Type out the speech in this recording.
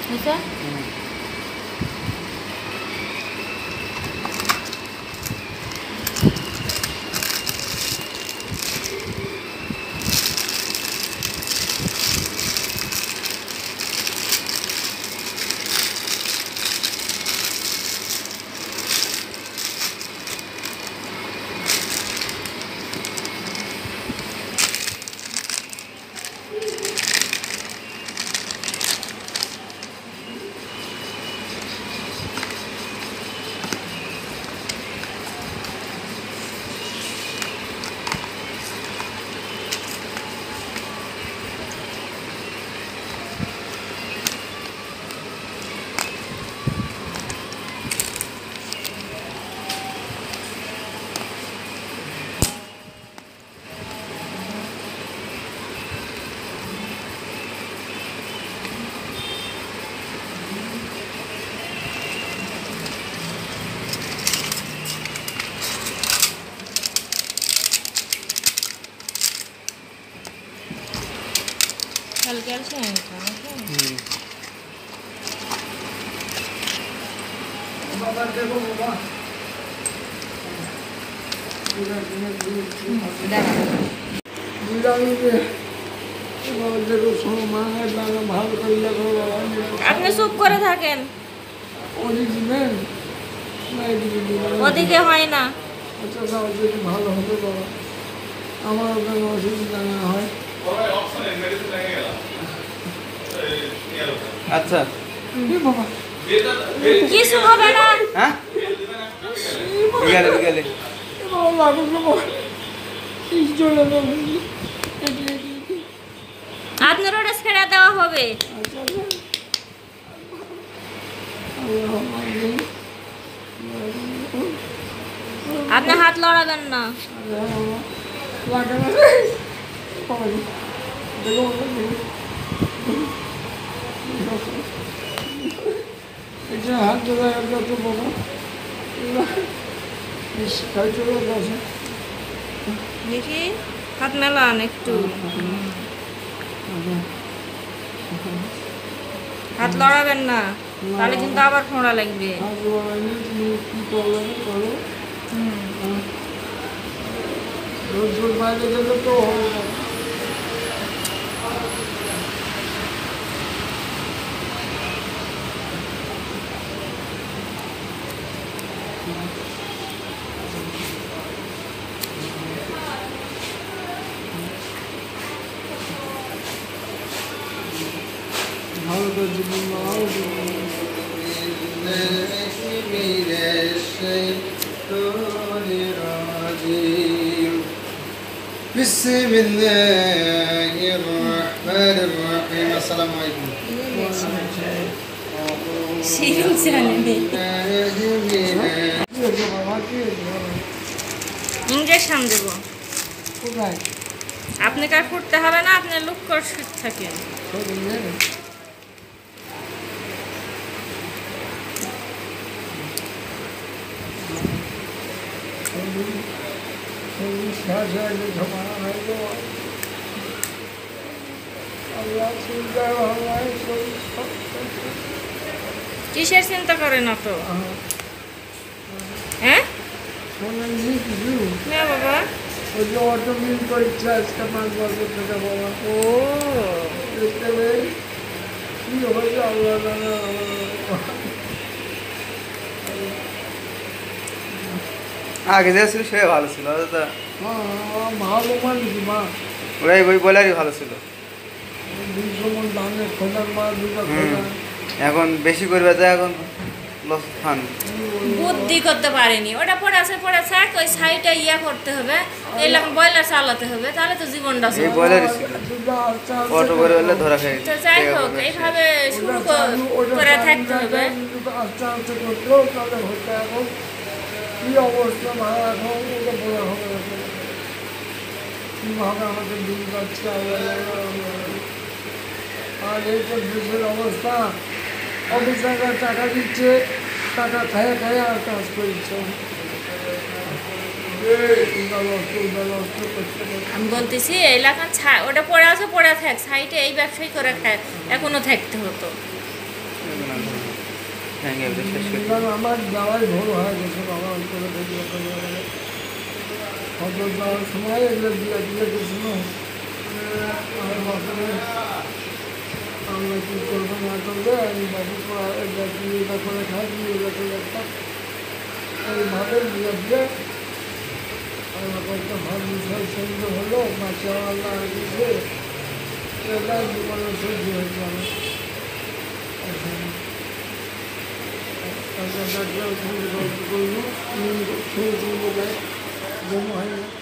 বুঝছো? কালকে আসে বাবা দেখো বাবা আপনি চুপ করে থাকেন, ওদিকে হয় না। ভালো হবে বাবা, আমার ওখানে অসুবিধা না হয়। আচ্ছা বাবা কিছু হবে না। হ্যাঁ বিকালে বিকালে আপনার ওটা ছেড়ে দেওয়া হবে। আপনি হাত লড়াবেন না। হাত ধরা তো বাবা দেখি হাত মেলান একটু, হাত লড়াবেন না, তাহলে কিন্তু আবার ফোঁড়া লাগবে। রোজ বাইরে গেলে তো হবে না। بسم الله الرحمن الرحيم السلام عليكم ইঞ্জেকশন দেব। আপনি কার ফুটতে হবে না, আপনি লুক করে শুট থাকেন। কিসের চিন্তা করেন অত? হ্যাঁ না বাবা, ওই যে অটোমিল পরীক্ষা আজকে 5 বছর থেকে বাবা। ও কি হয়েছে আল্লাহ জানে। আগে যে ছিল সে ভালো ছিল, ভালো মানুষ মা, ওরাই ওই বলারই ভালো ছিল। 200 মন ধানের খোঁজার মা, 2টা খোঁজা। এখন বেশি করবে তো এখন লস খান বুদ্ধি করতে পারেনি, ওটা পড়েছে ওই সাইডে ইয়া করতে হবে, এরকম বয়লার চালাতে হবে, তাহলে তো জীবনটা এই চলবে। বলারই ছিল, অটো করে হলে ধরা খাই। তো যাই হোক, এইভাবে শুরু করে থাকতে হবে। আস্তে আস্তে করতেও তাহলে হচ্ছে। এখন কি অবস্থা মা, এখন ওটা বলা হবে না। কীভাবে আমাদের দিন যাচ্ছে আর এই তো দেশের অবস্থা। অফিসাররা টাকা দিচ্ছে, টাকা খাইয়ে খাইয়ে আর কাজ করছে। আমি বলতেছি এলাকা ওটা পড়ে আছে, পড়ে থাক, সাইডে এই ব্যবসায়ী করে খায়, এখনো থাকতে হতো। ভেঙে শেষ করে কারণ আমার যাওয়াই ভুল হয়ে গেছে বাবা ওই করে দেখি হয়তো যাওয়ার সময় এগুলো দিয়ে দিয়ে গেছিল আমার বাপরে আমরা কী করবো না করবে আমি বাবু এটা দিয়ে এটা করে খাই এটা করে একটা এইভাবে দিয়ে দিয়ে আমার একটা ভালো বিষয় সুন্দর হলো মাসা আল্লাহ দিয়েছে এটা জীবনে সহ্য হয়েছে আমার করলো সুন্দর জমা হয় না